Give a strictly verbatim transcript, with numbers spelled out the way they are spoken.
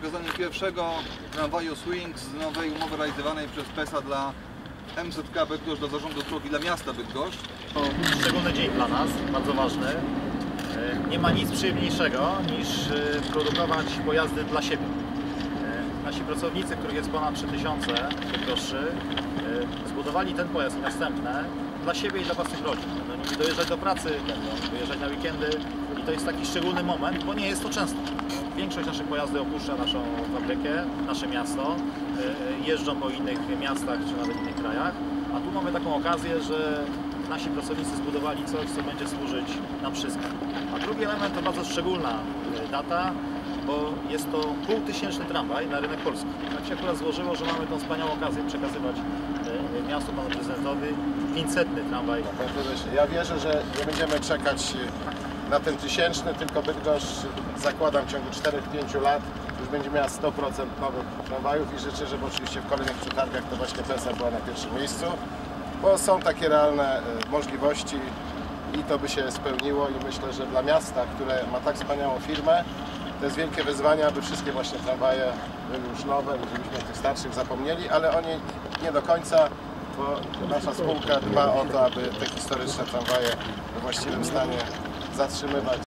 przekazanie pierwszego tramwaju Swing z nowej umowy realizowanej przez PESA dla M Z K Bydgoszcz do zarządu drogi dla miasta Bydgoszcz. To szczególny dzień dla nas, bardzo ważny. Nie ma nic przyjemniejszego niż produkować pojazdy dla siebie. Nasi pracownicy, których jest ponad trzy tysiące Bydgoszczy, zbudowali ten pojazd i następne dla siebie i dla własnych rodzin. Będą nimi dojeżdżać do pracy, będą dojeżdżać na weekendy i to jest taki szczególny moment, bo nie jest to często. Większość naszych pojazdów opuszcza naszą fabrykę, nasze miasto, jeżdżą po innych miastach czy nawet innych krajach, a tu mamy taką okazję, że nasi pracownicy zbudowali coś, co będzie służyć nam wszystkim. A drugi element to bardzo szczególna data, bo jest to półtysięczny tramwaj na rynek polski. Tak się akurat złożyło, że mamy tą wspaniałą okazję przekazywać miastu, panu prezydentowi pięćsetny tramwaj. Ja wierzę, że nie będziemy czekać na ten tysięczny, tylko Bydgoszcz, zakładam, w ciągu czterech pięciu lat już będzie miała sto procent nowych tramwajów i życzę, żeby oczywiście w kolejnych przetargach to właśnie PESA była na pierwszym miejscu, bo są takie realne możliwości i to by się spełniło i myślę, że dla miasta, które ma tak wspaniałą firmę, to jest wielkie wyzwanie, aby wszystkie właśnie tramwaje były już nowe, żebyśmy o tych starszych zapomnieli, ale oni nie do końca, bo nasza spółka dba o to, aby te historyczne tramwaje we właściwym stanie zatrzymywać.